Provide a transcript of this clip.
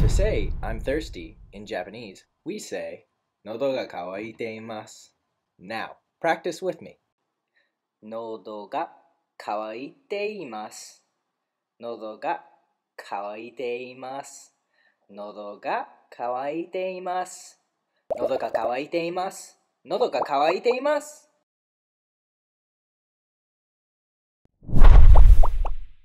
To say I'm thirsty in Japanese, we say 喉が渇いています. Now, practice with me. 喉が渇いています。喉が渇いています。喉が渇いています。喉が渇いています。喉が渇いています。